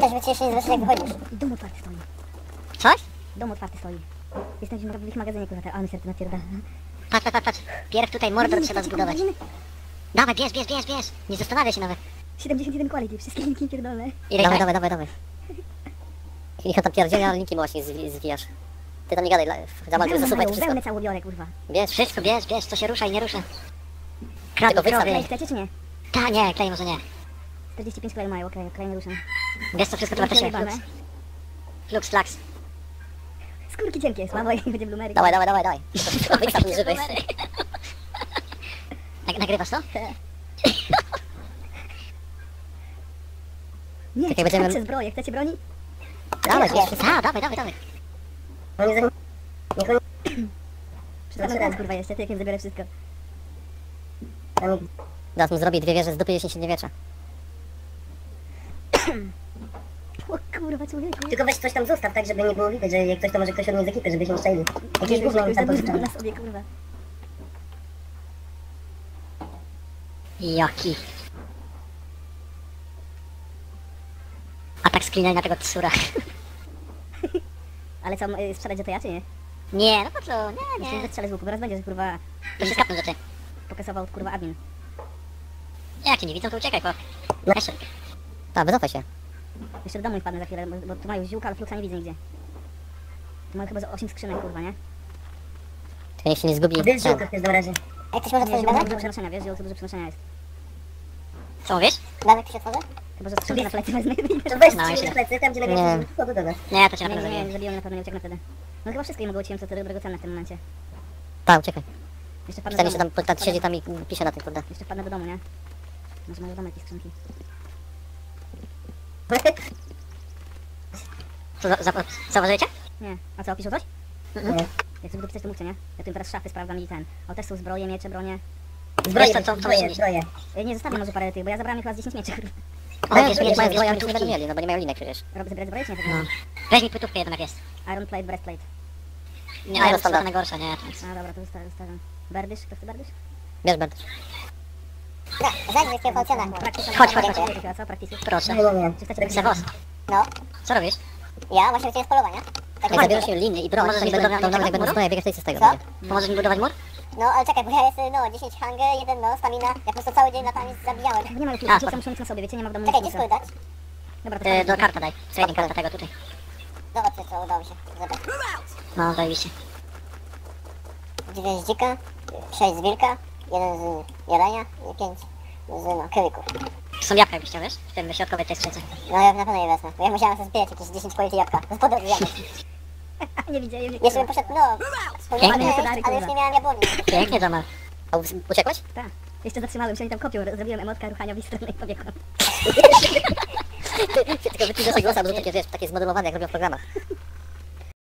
Też by cię jeszcze nie zobaczyli, jak wychodzisz. I dom otwarty stoi. Coś? Dom otwarty stoi. Jestem w ich magazynie, kurwa, ale mi serce napierdala. Patrz. Pierw tutaj mordor trzeba zbudować. Dawaj, bierz. Nie zastanawiaj się nawet. 71 quality, wszystkie linki pierdolne. Ile dawaj. Ich tam pierdzieli, ale linki właśnie zwijasz. Ty tam nie gadaj, Jamal, zasuwaj to wszystko. Wełnę całą biorę, kurwa. Bierz wszystko, bierz, co się rusza i nie rusza. Tylko Krowy. klej chcecie czy nie? Ta, nie, klej może nie. 45 klej mają, okej, klej nie ruszam. Wiesz co, wszystko to warto się. Flux. Skórki cienkie, słabo i będzie blumery. Dawaj. Wyksa tu żywy. Nagrywasz to? Nie, Tak jak będziemy- chcecie zbroję, chcecie broni? Dawaj. No nie za... Przepraszam teraz, kurwa, jeszcze, ty jak zabiorę wszystko. Zaraz mu zrobię 2 wieże z dupy 10 średniowiecza. O kurwa, człowieku. Tylko weź coś tam zostaw, tak żeby nie było widać, że jak ktoś to może ktoś od mnie z ekipy, żebyśmy strzeli. Jakieś gówno mi tam pożyczamy. na sobie, kurwa. Jaki? Atak sklinaj na tego tsura. Ale co, strzelać do to ja, czy nie? Nie, no po co? Myślę, że strzelę z łuku, zaraz będzie, że kurwa To się skapną rzeczy. pokasował kurwa admin. Jak cię nie widzą, to uciekaj, po. Jeszcze. Tak, wycofaj się. Jeszcze do domu ich padnę za chwilę, bo tu mają ziółka, ale fluksa nie widzę nigdzie. Tu mają chyba z 8 skrzynek, kurwa, nie? Tylko niech się nie zgubi. Gdy ziółko jest do razie. A jak ktoś może Nie, otworzyć ziółka bazę? dużo przenoszenia, wiesz, ziółka dużo przenoszenia jest. Co mówisz? Bazę ktoś otworzy? Chyba, że skrzynkę na plecy wezmę. To weź No, trzy się- na plecy, tam gdzie Nie. najwięcej wchodu do nas. Nie, to cię Nie, na pewno nie, zabiję. nie, zabiją mnie na pewno, nie ucieknę wtedy. No chyba wszystko im mogło uciekłem, co to dobrego cenne w tym momencie. Tak, uciekaj. Jeszcze wpadnę Ten do jeszcze domu. tam siedzi tam i pisze na tym, kurde. Jeszcze wpadnę do domu, nie? Może mają domek jakieś skrzynki. Co, zauważycie? Nie. A co, piszą coś? Mhm. Nie. Jak sobie dopisać, to mówcie, nie? Ja tu im teraz szafy sprawdzam i ten. O, też są zbroje, miecze, bronie. Zbroje, Wiesz co, co zbroje, myślisz? zbroje. Nie, zostawię może parę tych, bo ja zabrałem chyba z 10 mieczy, kurwa. Ale wiesz, wiesz, wiesz, mają wiesz, zbroję, ale wiesz, nic nie będą mieli, no bo nie mają linek przecież. Robię sobie zbroję, czy nie? No. Weź mi płytówkę jedną jak jest. Iron plate, breastplate. Nie, Iron Iron standard. to najgorsza, nie. A dobra, to zostawiam. Berdysz? Kto chce berdysz? Bierz Bert. Znajdź jakiego falcona. Chodź. A co, praktycznie? Proszę. Nie. Czy chcecie Sewos, No, co robisz? ja właśnie wróciłem z polowania. Tak Jak zabierasz się liny i broń, to nie będą nawet jak będą zbroje biegać, to z tego Co? będzie. Pomożesz mi budować mur? No, ale czekaj, bo ja jest, 10 hunger, 1 stamina. Ja po prostu cały dzień latami zabijałem. Nie mają A, klucza, spoko. muszę mieć na sobie, wiecie, nie ma w domu Czekaj, nic gdzie klucza. skóry dać? Dobra, to Do fajnie. karta daj. Trading karta tego tutaj. Zobaczcie, co udało mi się zebrać. No, zajebiście. 9 z dzika, 6 z wilka, 1 z jelenia i 5 z krylików. Tu są jabłka, jakbyś chciał, wiesz? W tym środkowej tej skrzynce. No ja na pewno je wezmę, bo ja musiałem sobie zbierać jakieś 10 quality jabłka. Z podrogi jabłek. Nie widziałem, nie Jeszcze bym poszedł, no, wspomniałem, Pięknie. ale już nie miałem jabłoni. Pięknie, Jamal. A uciekłeś? Tak. Jeszcze zatrzymałem się, oni tam kopią, zrobiłem emotka ruchania w ich stronę i pobiegłem. Tylko wytnij głos, albo takie, wiesz, takie zmodelowane, jak robią w programach.